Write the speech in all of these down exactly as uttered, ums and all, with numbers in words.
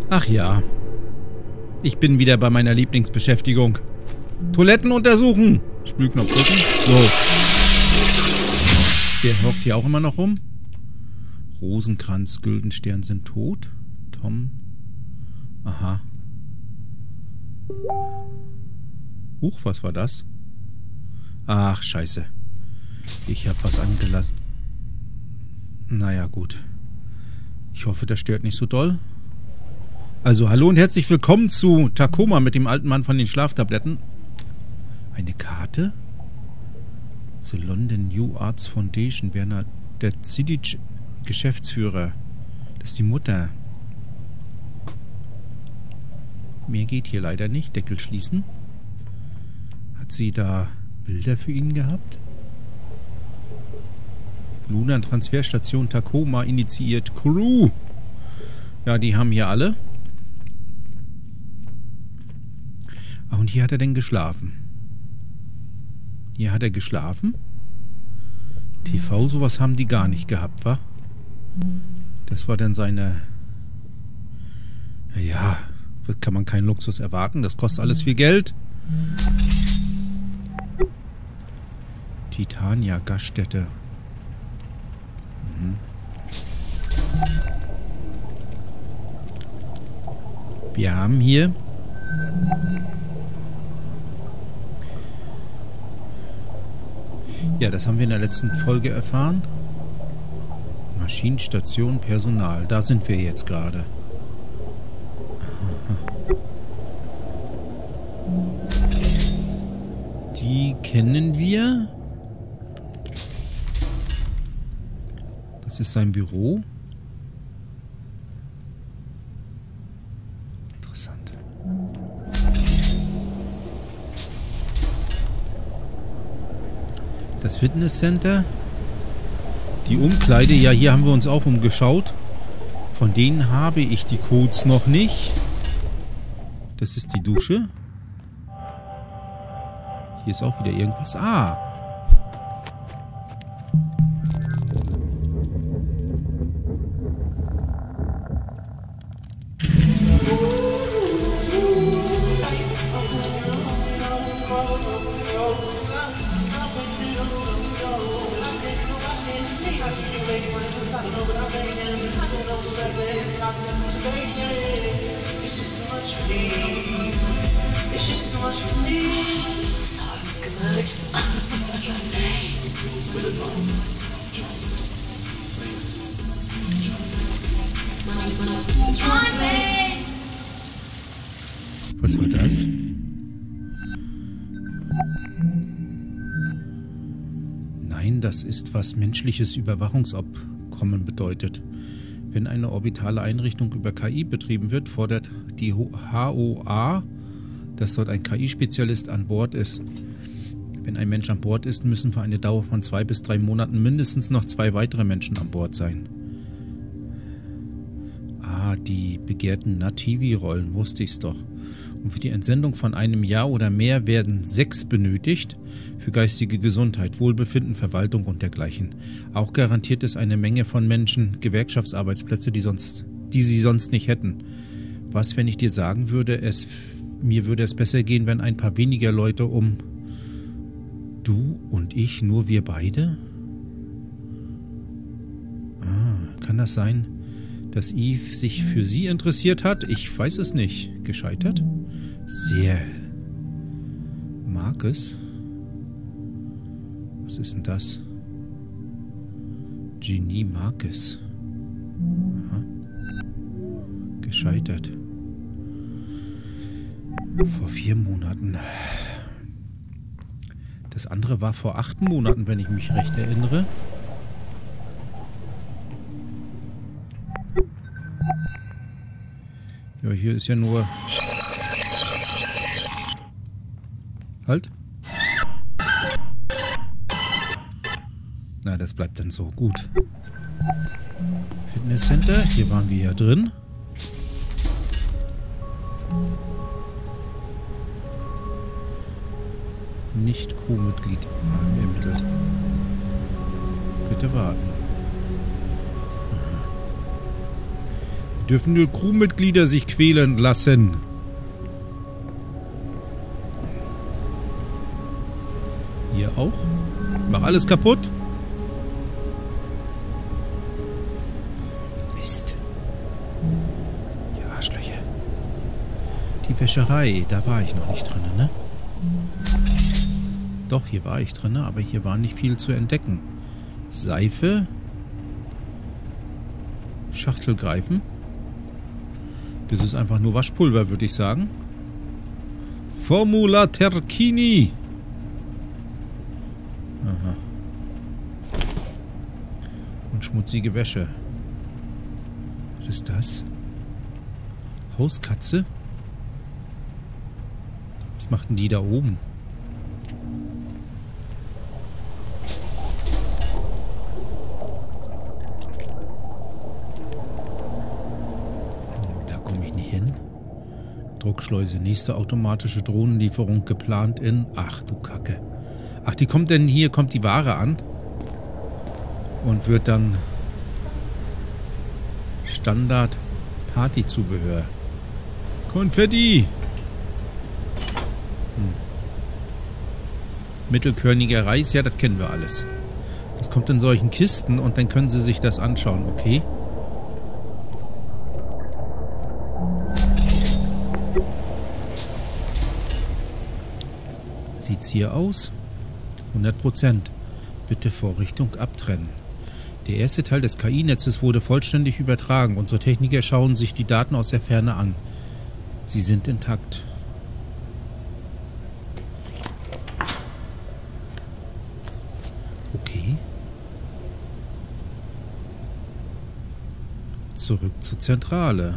Ach ja. Ich bin wieder bei meiner Lieblingsbeschäftigung. Toiletten untersuchen. Spülknopf drücken. So. Der hockt hier auch immer noch rum. Rosenkranz, Güldenstern sind tot. Tom. Aha. Huch, was war das? Ach, scheiße. Ich habe was angelassen. Naja, gut. Ich hoffe, das stört nicht so doll. Also, hallo und herzlich willkommen zu Tacoma mit dem alten Mann von den Schlaftabletten. Eine Karte? The London New Arts Foundation. Bernhard der Zidic, Geschäftsführer. Das ist die Mutter. Mehr geht hier leider nicht. Deckel schließen. Hat sie da Bilder für ihn gehabt? Luna Transferstation Tacoma initiiert. Crew. Ja, die haben hier alle. Ah, und hier hat er denn geschlafen. Hier hat er geschlafen. T V, sowas haben die gar nicht gehabt, wa? Das war dann seine... Ja, kann man keinen Luxus erwarten. Das kostet alles viel Geld. Titania Gaststätte. Mhm. Wir haben hier ja, das haben wir in der letzten Folge erfahren. Maschinenstation, Personal. Da sind wir jetzt gerade. Die kennen wir. Das ist sein Büro. Interessant. Das Fitnesscenter. Die Umkleide. Ja, hier haben wir uns auch umgeschaut. Von denen habe ich die Codes noch nicht. Das ist die Dusche. Hier ist auch wieder irgendwas. Ah! Was war das? Nein, das ist, was menschliches Überwachungsabkommen bedeutet. Wenn eine orbitale Einrichtung über K I betrieben wird, fordert die H O A, dass dort ein K I-Spezialist an Bord ist. Wenn ein Mensch an Bord ist, müssen für eine Dauer von zwei bis drei Monaten mindestens noch zwei weitere Menschen an Bord sein. Ah, die begehrten Nativi-Rollen, wusste ich's doch. Und für die Entsendung von einem Jahr oder mehr werden sechs benötigt für geistige Gesundheit, Wohlbefinden, Verwaltung und dergleichen. Auch garantiert es eine Menge von Menschen Gewerkschaftsarbeitsplätze, die, sonst, die sie sonst nicht hätten. Was, wenn ich dir sagen würde, es, mir würde es besser gehen, wenn ein paar weniger Leute um du und ich, nur wir beide? Ah, kann das sein, dass Eve sich für sie interessiert hat? Ich weiß es nicht. Gescheitert? Sehr. Marcus? Was ist denn das? Genie Marcus. Aha. Gescheitert. Vor vier Monaten. Das andere war vor acht Monaten, wenn ich mich recht erinnere. Ja, hier ist ja nur... Halt. Na, das bleibt dann so. Gut. Fitnesscenter. Hier waren wir ja drin. Nicht Crewmitglied ermittelt. Bitte warten. Dürfen nur Crewmitglieder sich quälen lassen. Hier auch. Mach alles kaputt. Mist. Ja, Arschlöcher. Die Wäscherei, da war ich noch nicht drin, ne? Doch, hier war ich drin, aber hier war nicht viel zu entdecken. Seife. Schachtel greifen. Das ist einfach nur Waschpulver, würde ich sagen. Formula Terchini. Aha. Und schmutzige Wäsche. Was ist das? Hauskatze? Was machten die da oben? Da komme ich nicht hin. Druckschleuse. Nächste automatische Drohnenlieferung geplant in... Ach du Kacke. Ach, die kommt denn hier, kommt die Ware an und wird dann Standard Partyzubehör. Konfetti! Hm. Mittelkörniger Reis, ja, das kennen wir alles. Das kommt in solchen Kisten und dann können Sie sich das anschauen, okay? Sieht's hier aus? hundert Prozent. Bitte Vorrichtung abtrennen. Der erste Teil des K I-Netzes wurde vollständig übertragen. Unsere Techniker schauen sich die Daten aus der Ferne an. Sie sind intakt. Okay. Zurück zur Zentrale.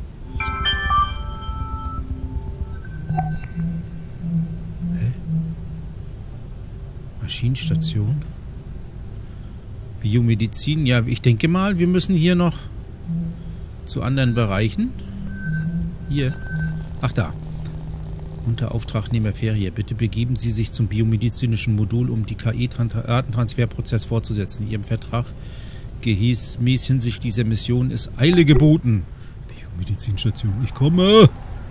Maschinenstation. Biomedizin. Ja, ich denke mal, wir müssen hier noch zu anderen Bereichen. Hier. Ach, da. Unter Auftragnehmer Ferie. Bitte begeben Sie sich zum biomedizinischen Modul, um die K I-Datentransferprozess fortzusetzen. Ihrem Vertrag gemäß hinsichtlich dieser Mission ist Eile geboten. Biomedizinstation. Ich komme.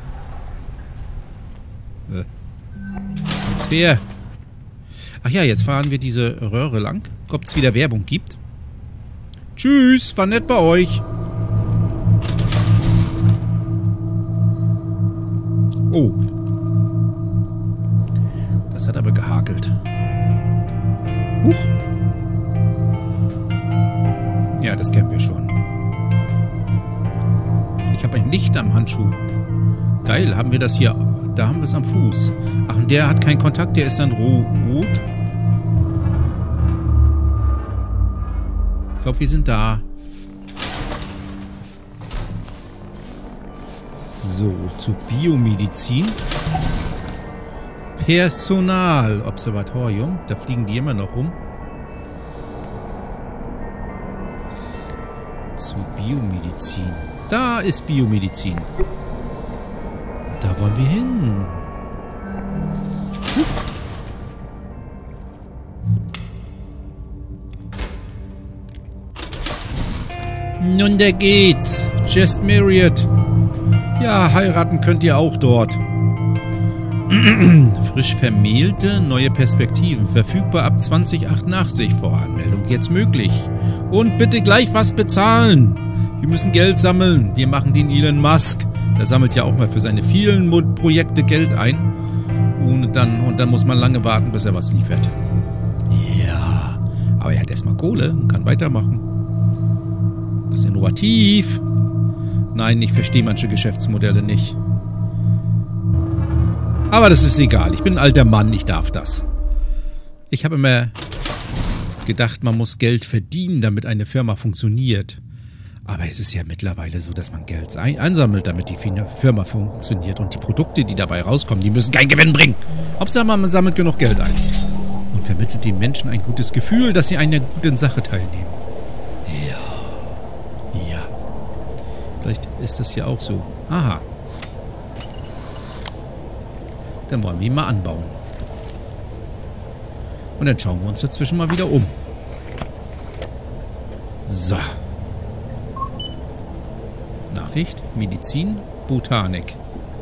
Äh. Transfer. Ach ja, jetzt fahren wir diese Röhre lang. Ob es wieder Werbung gibt. Tschüss, war nett bei euch. Oh. Das hat aber gehakelt. Huch. Ja, das kennen wir schon. Ich habe ein Licht am Handschuh. Geil, haben wir das hier... Da haben wir es am Fuß. Ach, und der hat keinen Kontakt, der ist dann rot. Ich glaube, wir sind da. So, zu Biomedizin. Personalobservatorium. Da fliegen die immer noch rum. Zu Biomedizin. Da ist Biomedizin. Da wollen wir hin. Huch. Nun, da geht's. Just Marriott. Ja, heiraten könnt ihr auch dort. Frisch vermählte, neue Perspektiven. Verfügbar ab zwanzig achtundachtzig. Voranmeldung jetzt möglich. Und bitte gleich was bezahlen. Wir müssen Geld sammeln. Wir machen den Elon Musk. Der sammelt ja auch mal für seine vielen Projekte Geld ein. Und dann, und dann muss man lange warten, bis er was liefert. Ja, aber er hat erstmal Kohle und kann weitermachen. Das ist innovativ. Nein, ich verstehe manche Geschäftsmodelle nicht. Aber das ist egal. Ich bin ein alter Mann, ich darf das. Ich habe immer gedacht, man muss Geld verdienen, damit eine Firma funktioniert. Aber es ist ja mittlerweile so, dass man Geld ein einsammelt, damit die Firma funktioniert. Und die Produkte, die dabei rauskommen, die müssen keinen Gewinn bringen. Hauptsache, man sammelt genug Geld ein. Und vermittelt den Menschen ein gutes Gefühl, dass sie an einer guten Sache teilnehmen. Ja. Ja. Vielleicht ist das ja auch so. Aha. Dann wollen wir ihn mal anbauen. Und dann schauen wir uns dazwischen mal wieder um. So. Na. Nachricht. Medizin, Botanik.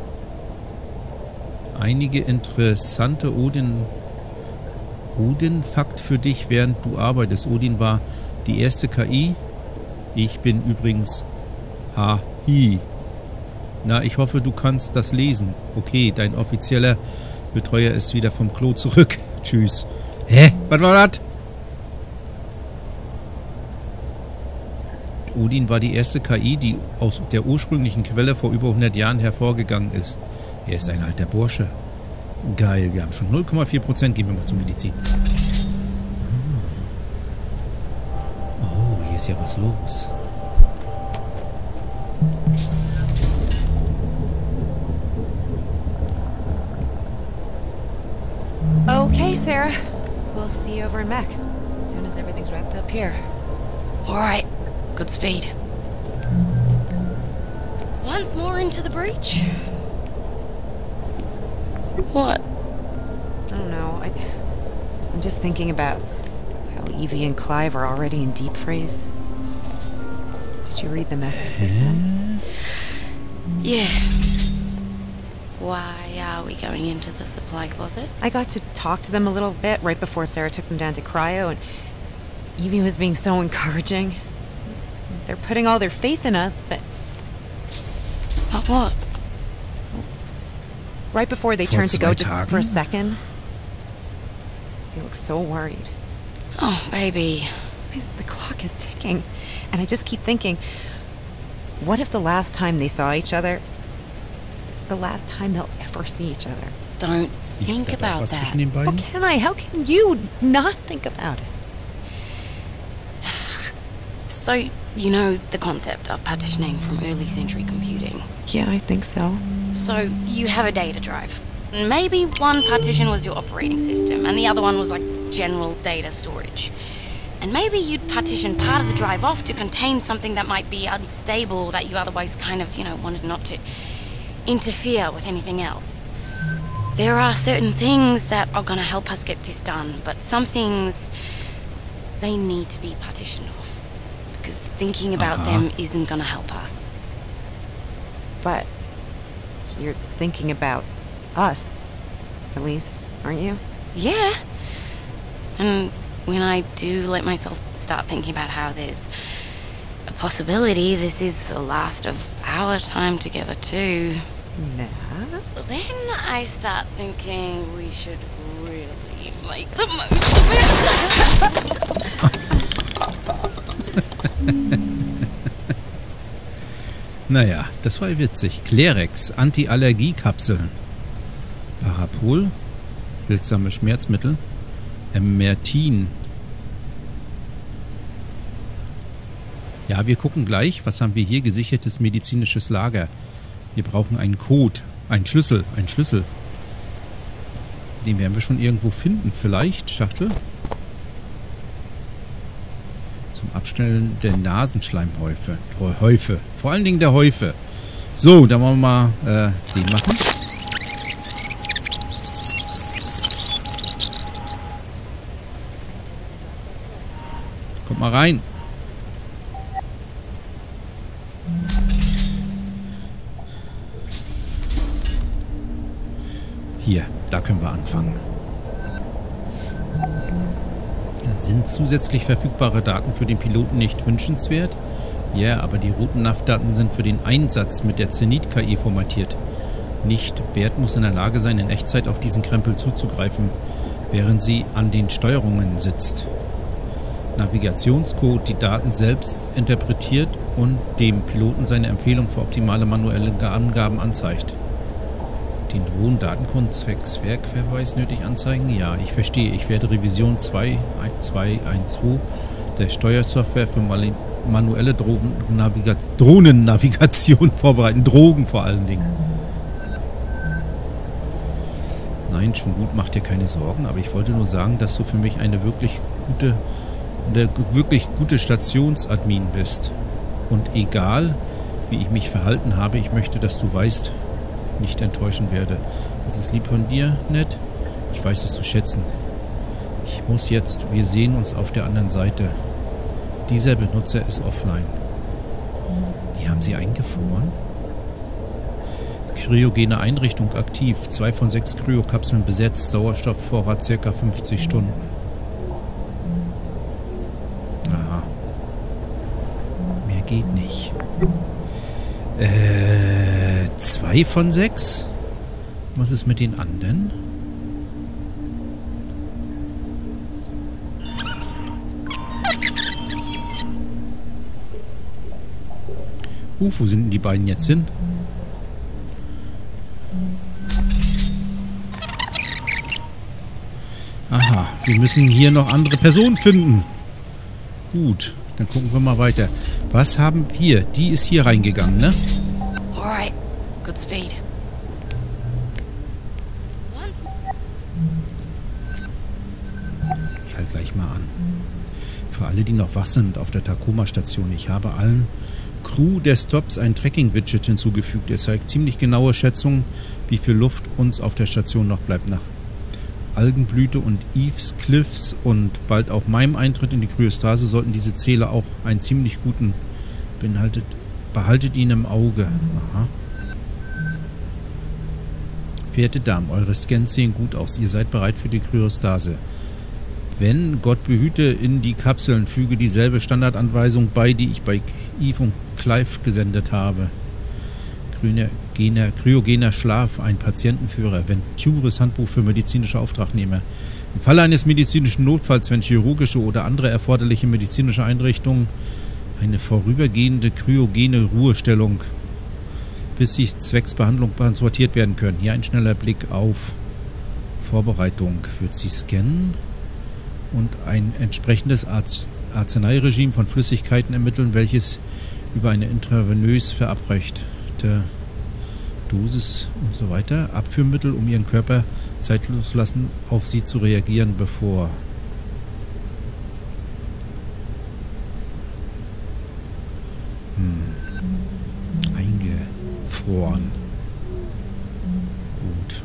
Einige interessante Odin... Odin-Fakt für dich, während du arbeitest. Odin war die erste K I. Ich bin übrigens H I. Na, ich hoffe, du kannst das lesen. Okay, dein offizieller Betreuer ist wieder vom Klo zurück. Tschüss. Hä? Was war das? Odin war die erste K I, die aus der ursprünglichen Quelle vor über hundert Jahren hervorgegangen ist. Er ist ein alter Bursche. Geil, wir haben schon null Komma vier Prozent. Gehen wir mal zur Medizin. Oh, hier ist ja was los. Okay, Sarah. We'll see you over in Mech. As soon as everything's wrapped up here. Alright. Good speed. Once more into the breach. What? I don't know. I, I'm just thinking about how Evie and Clive are already in deep freeze. Did you read the message they sent? Yeah. Why are we going into the supply closet? I got to talk to them a little bit right before Sarah took them down to cryo, and Evie was being so encouraging. They're putting all their faith in us, but... But what? Right before they Vor turned to go zwei just Tagen? for a second, they look so worried. Oh, baby. Guys, the clock is ticking, and I just keep thinking, what if the last time they saw each other is the last time they'll ever see each other? Don't Ich think da war about was that. zwischen den How beiden? can I? How can you not think about it? So, you know the concept of partitioning from early century computing. Yeah, I think so. So, you have a data drive. Maybe one partition was your operating system, and the other one was like general data storage. And maybe you'd partition part of the drive off to contain something that might be unstable that you otherwise kind of, you know, wanted not to interfere with anything else. There are certain things that are gonna help us get this done, but some things, they need to be partitioned off. Because thinking about Uh-huh. them isn't gonna help us. But you're thinking about us, at least, aren't you? Yeah. And when I do let myself start thinking about how there's a possibility this is the last of our time together too, Nah. then I start thinking we should really make the most of it. Naja, das war witzig. Clerex, Anti-Allergie-Kapseln. Parapol, wirksame Schmerzmittel. Emertin. Ja, wir gucken gleich. Was haben wir hier? Gesichertes medizinisches Lager. Wir brauchen einen Code. Einen Schlüssel. Einen Schlüssel. Den werden wir schon irgendwo finden. Vielleicht, Schachtel. Zum Abstellen der Nasenschleimhäufe. Häufe. Vor allen Dingen der Häufe. So, dann wollen wir mal äh, den machen. Kommt mal rein. Hier, da können wir anfangen. Sind zusätzlich verfügbare Daten für den Piloten nicht wünschenswert? Ja, aber die roten N A V-Daten sind für den Einsatz mit der Zenit-K I formatiert. Nicht. Bert muss in der Lage sein, in Echtzeit auf diesen Krempel zuzugreifen, während sie an den Steuerungen sitzt. Navigationscode die Daten selbst interpretiert und dem Piloten seine Empfehlung für optimale manuelle Angaben anzeigt. Den hohen Datencode zwecks Werkverweis nötig anzeigen? Ja, ich verstehe. Ich werde Revision zwei Punkt zwei Punkt zwölf der Steuersoftware für manuelle Drohnennavigation vorbereiten. Drogen vor allen Dingen. Nein, schon gut, mach dir keine Sorgen, aber ich wollte nur sagen, dass du für mich eine wirklich gute, eine wirklich gute Stationsadmin bist. Und egal, wie ich mich verhalten habe, ich möchte, dass du weißt, nicht enttäuschen werde. Das ist lieb von dir, nett. Ich weiß es zu schätzen. Ich muss jetzt, wir sehen uns auf der anderen Seite. Dieser Benutzer ist offline. Die haben sie eingefroren. Kryogene Einrichtung aktiv. Zwei von sechs Kryokapseln besetzt. Sauerstoffvorrat circa fünfzig Stunden. Aha. Mehr geht nicht. Äh, zwei von sechs? Was ist mit den anderen? Uh, wo sind denn die beiden jetzt hin? Aha, wir müssen hier noch andere Personen finden. Gut, dann gucken wir mal weiter. Was haben wir? Die ist hier reingegangen, ne? Alright, good speed. Ich halte gleich mal an. Für alle, die noch wach sind auf der Tacoma-Station, ich habe allen Crew der Stops ein Tracking-Widget hinzugefügt. Es zeigt ziemlich genaue Schätzungen, wie viel Luft uns auf der Station noch bleibt. Nach Algenblüte und Eves Cliffs und bald auch meinem Eintritt in die Kryostase sollten diese Zähler auch einen ziemlich guten beinhaltet. Behaltet ihn im Auge. Aha. Verehrte Damen, eure Scans sehen gut aus. Ihr seid bereit für die Kryostase. Wenn, Gott behüte, in die Kapseln, füge dieselbe Standardanweisung bei, die ich bei Eve und Clive gesendet habe. Grüner, gener, kryogener Schlaf, ein Patientenführer, Ventures Handbuch für medizinische Auftragnehmer. Im Falle eines medizinischen Notfalls, wenn chirurgische oder andere erforderliche medizinische Einrichtungen, eine vorübergehende kryogene Ruhestellung, bis sie zwecks Behandlung transportiert werden können. Hier ein schneller Blick auf Vorbereitung. Wird sie scannen und ein entsprechendes Arzt Arzneiregime von Flüssigkeiten ermitteln, welches über eine intravenös verabreichte Dosis und so weiter, Abführmittel, um ihren Körper zeitlos lassen, auf sie zu reagieren, bevor hm. eingefroren. Gut.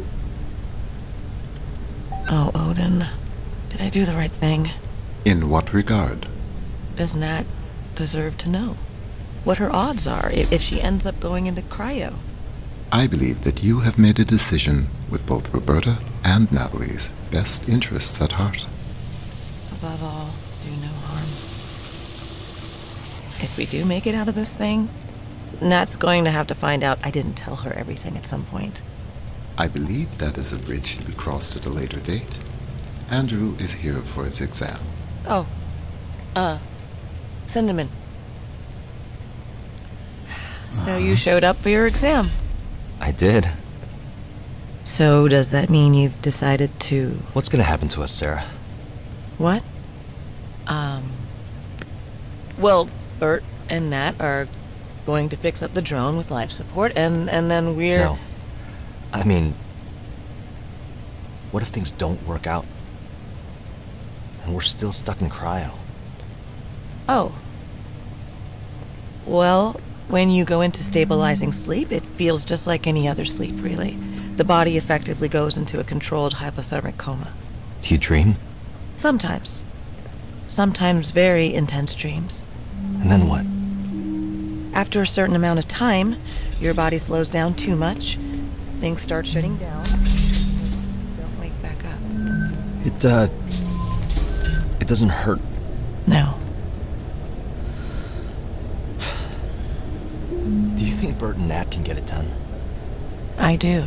Oh, Odin. Did I do the right thing? In what regard? Does Nat deserve to know what her odds are if, if she ends up going into cryo? I believe that you have made a decision with both Roberta and Natalie's best interests at heart. Above all, do no harm. If we do make it out of this thing, Nat's going to have to find out I didn't tell her everything at some point. I believe that is a bridge to be crossed at a later date. Andrew is here for his exam. Oh, uh, send him in. So you showed up for your exam? I did. So does that mean you've decided to... What's gonna happen to us, Sarah? What? Um... Well, Bert and Nat are going to fix up the drone with life support, and, and then we're... No. I mean... What if things don't work out? And we're still stuck in cryo? Oh. Well... When you go into stabilizing sleep, it feels just like any other sleep, really. The body effectively goes into a controlled hypothermic coma. Do you dream? Sometimes. Sometimes very intense dreams. And then what? After a certain amount of time, your body slows down too much, things start shutting down, don't wake back up. It, uh... It doesn't hurt. No. Do you think Bert and Nat can get it done? I do.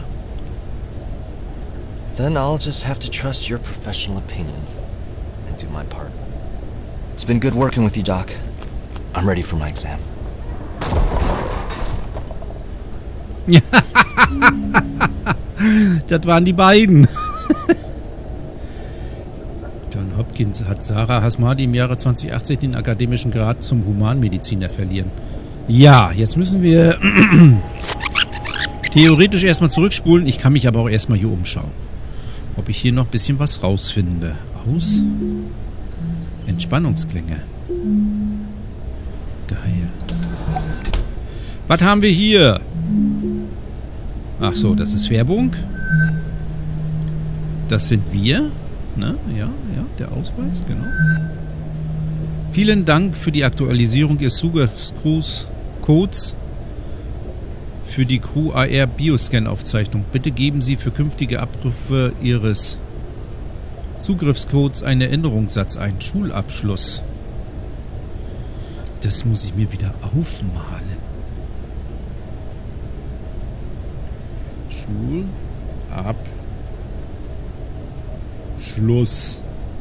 Then I'll just have to trust your professional opinion and do my part. It's been good working with you, Doc. I'm ready for my exam. Das waren die beiden. John Hopkins hat Sarah Hasmadi im Jahre zweitausendachtzehn den akademischen Grad zum Humanmediziner verliehen. Ja, jetzt müssen wir theoretisch erstmal zurückspulen. Ich kann mich aber auch erstmal hier umschauen. Ob ich hier noch ein bisschen was rausfinde. Aus? Entspannungsklänge. Geil. Was haben wir hier? Ach so, das ist Werbung. Das sind wir. Ne? Ja, ja, der Ausweis, genau. Vielen Dank für die Aktualisierung Ihres Zugriffscrews Codes für die Crew A R Bioscan-Aufzeichnung. Bitte geben Sie für künftige Abrufe Ihres Zugriffscodes einen Erinnerungssatz ein. Schulabschluss. Das muss ich mir wieder aufmalen. Schulabschluss.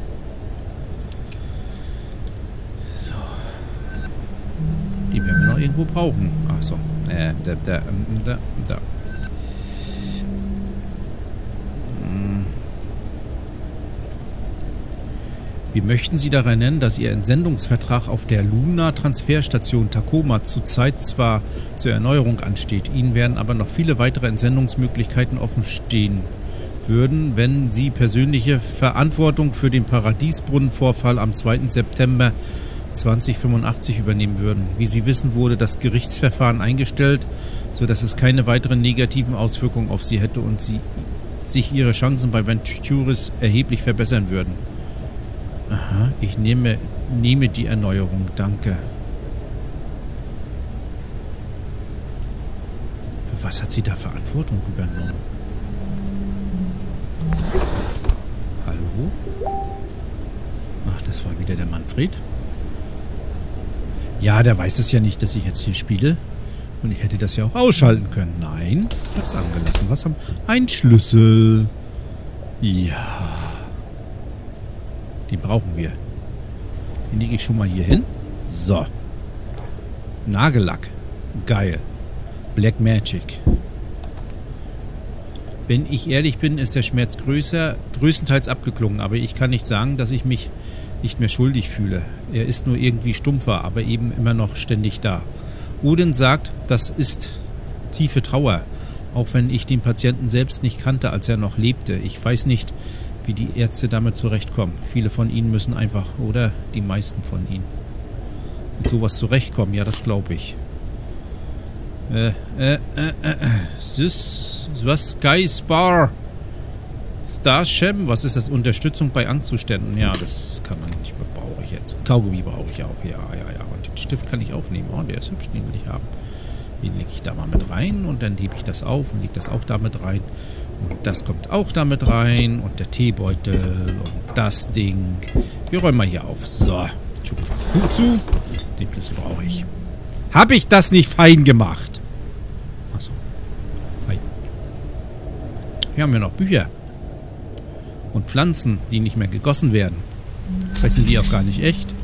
So. Die werden wir noch irgendwo brauchen. Ach so. Äh, da, da, da, da. Wir möchten Sie daran erinnern, dass Ihr Entsendungsvertrag auf der Luna-Transferstation Tacoma zurzeit zwar zur Erneuerung ansteht, Ihnen werden aber noch viele weitere Entsendungsmöglichkeiten offen stehen würden, wenn Sie persönliche Verantwortung für den Paradiesbrunnenvorfall am zweiten September zweitausendfünfundachtzig übernehmen würden. Wie Sie wissen, wurde das Gerichtsverfahren eingestellt, sodass es keine weiteren negativen Auswirkungen auf Sie hätte und Sie sich Ihre Chancen bei Venturis erheblich verbessern würden. Aha, ich nehme, nehme die Erneuerung, danke. Für was hat sie da Verantwortung übernommen? Hallo? Ach, das war wieder der Manfred. Ja, der weiß es ja nicht, dass ich jetzt hier spiele. Und ich hätte das ja auch ausschalten können. Nein, ich hab's angelassen. Was haben... Ein Schlüssel. Ja... Den brauchen wir. Den lege ich schon mal hier hin. So. Nagellack. Geil. Black Magic. Wenn ich ehrlich bin, ist der Schmerz größer, größtenteils abgeklungen. Aber ich kann nicht sagen, dass ich mich nicht mehr schuldig fühle. Er ist nur irgendwie stumpfer, aber eben immer noch ständig da. Odin sagt, das ist tiefe Trauer. Auch wenn ich den Patienten selbst nicht kannte, als er noch lebte. Ich weiß nicht, wie die Ärzte damit zurechtkommen. Viele von ihnen müssen einfach, oder die meisten von ihnen, mit sowas zurechtkommen. Ja, das glaube ich. Äh, äh, äh, äh, Sys, was? Sky Spar? Starshem? Was ist das? Unterstützung bei Angstzuständen? Ja, das kann man nicht, brauche ich jetzt. Kaugummi brauche ich auch. Ja, ja, ja. Und den Stift kann ich auch nehmen. Oh, der ist hübsch, den will ich haben. Den lege ich da mal mit rein und dann hebe ich das auf und lege das auch da mit rein. Und das kommt auch damit rein. Und der Teebeutel und das Ding. Wir räumen mal hier auf. So. Gut zu. Den Schlüssel brauche ich. Habe ich das nicht fein gemacht? Achso. Hi. Hier haben wir noch Bücher. Und Pflanzen, die nicht mehr gegossen werden. Vielleicht sind die auch gar nicht echt.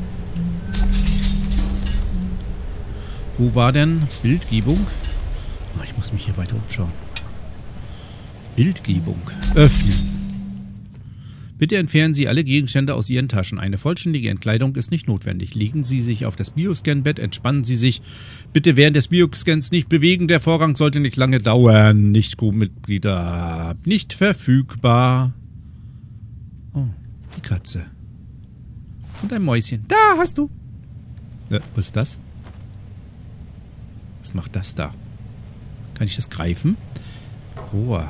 Wo war denn Bildgebung? Oh, ich muss mich hier weiter umschauen. Bildgebung. Öffnen. Bitte entfernen Sie alle Gegenstände aus Ihren Taschen. Eine vollständige Entkleidung ist nicht notwendig. Legen Sie sich auf das Bioscan-Bett, entspannen Sie sich. Bitte während des Bioscans nicht bewegen. Der Vorgang sollte nicht lange dauern. Nicht Crewmitglieder. Nicht verfügbar. Oh, die Katze. Und ein Mäuschen. Da hast du. Äh, was ist das? Was macht das da? Kann ich das greifen? Rohr.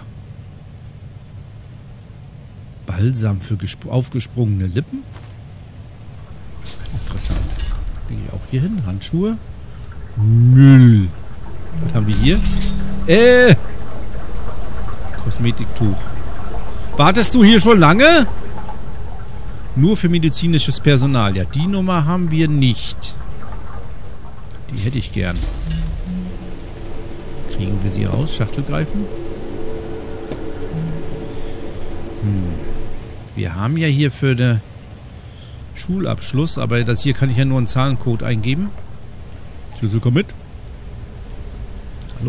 Balsam für aufgesprungene Lippen. Interessant. Lege ich auch hier hin. Handschuhe. Müll. Was haben wir hier? Äh! Kosmetiktuch. Wartest du hier schon lange? Nur für medizinisches Personal. Ja, die Nummer haben wir nicht. Die hätte ich gern. Kriegen wir sie aus? Schachtel greifen? Hm. Wir haben ja hier für den Schulabschluss, aber das hier kann ich ja nur einen Zahlencode eingeben. Schlüssel, komm mit. Hallo.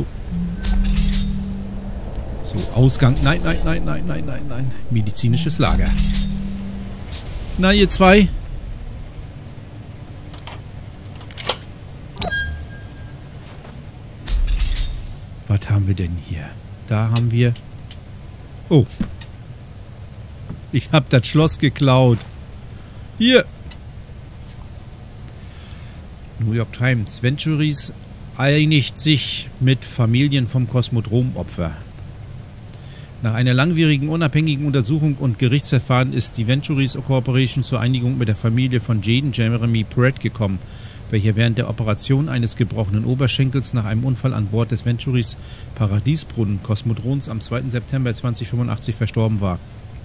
So, Ausgang. Nein, nein, nein, nein, nein, nein, nein. Medizinisches Lager. Na, ihr zwei. Was haben wir denn hier? Da haben wir... Oh. Ich habe das Schloss geklaut. Hier. New York Times. Venturis einigt sich mit Familien vom Kosmodrom-Opfer. Nach einer langwierigen unabhängigen Untersuchung und Gerichtsverfahren ist die Venturis Corporation zur Einigung mit der Familie von Jaden Jeremy Pratt gekommen. welcher während der Operation eines gebrochenen Oberschenkels nach einem Unfall an Bord des Venturis Paradiesbrunnen-Kosmodrons am zweiten September zweitausendfünfundachtzig verstorben war.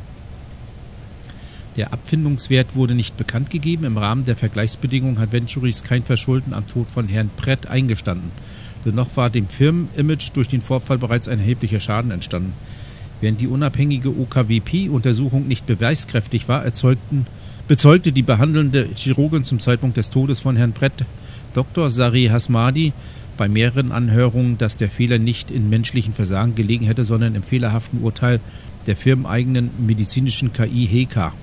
Der Abfindungswert wurde nicht bekannt gegeben. Im Rahmen der Vergleichsbedingungen hat Venturis kein Verschulden am Tod von Herrn Pratt eingestanden. Dennoch war dem Firmenimage durch den Vorfall bereits ein erheblicher Schaden entstanden. Während die unabhängige O K W P-Untersuchung nicht beweiskräftig war, erzeugten, bezeugte die behandelnde Chirurgin zum Zeitpunkt des Todes von Herrn Pratt, Doktor Sari Hasmadi, bei mehreren Anhörungen, dass der Fehler nicht in menschlichen Versagen gelegen hätte, sondern im fehlerhaften Urteil der firmeneigenen medizinischen K I H E K.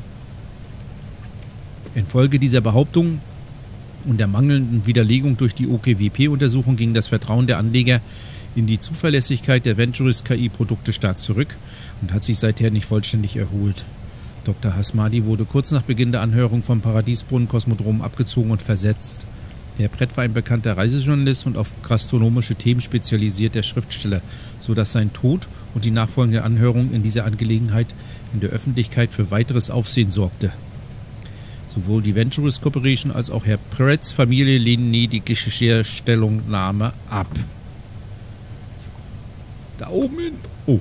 Infolge dieser Behauptung und der mangelnden Widerlegung durch die O K W P-Untersuchung ging das Vertrauen der Anleger in die Zuverlässigkeit der Venturis K I-Produkte stark zurück und hat sich seither nicht vollständig erholt. Doktor Hasmadi wurde kurz nach Beginn der Anhörung vom Paradiesbrunnen-Kosmodrom abgezogen und versetzt. Herr Pratt war ein bekannter Reisejournalist und auf gastronomische Themen spezialisierter Schriftsteller, sodass sein Tod und die nachfolgende Anhörung in dieser Angelegenheit in der Öffentlichkeit für weiteres Aufsehen sorgte. Sowohl die Venturis Corporation als auch Herr Pratts Familie lehnen nie die Stellungnahme ab. Da oben hin. Oh.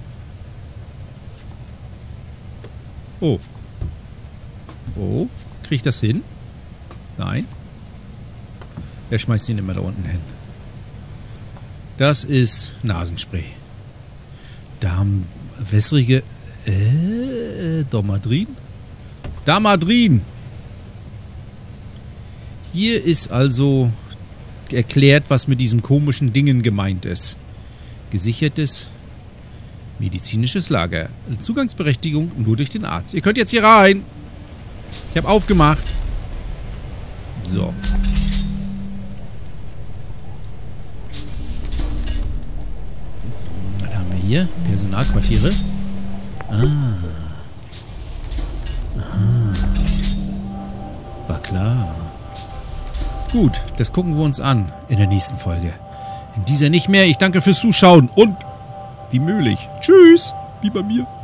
Oh. Oh. Krieg ich das hin? Nein. Er schmeißt ihn immer da unten hin. Das ist Nasenspray. Darm... wässrige... Äh... Domadrin? Damadrin! Hier ist also erklärt, was mit diesen komischen Dingen gemeint ist. Gesichertes medizinisches Lager. Zugangsberechtigung nur durch den Arzt. Ihr könnt jetzt hier rein. Ich habe aufgemacht. So. Was haben wir hier? Personalquartiere. Ah. Ah. War klar. Gut, das gucken wir uns an in der nächsten Folge. In dieser nicht mehr. Ich danke fürs Zuschauen und wie möglich. Tschüss, wie bei mir.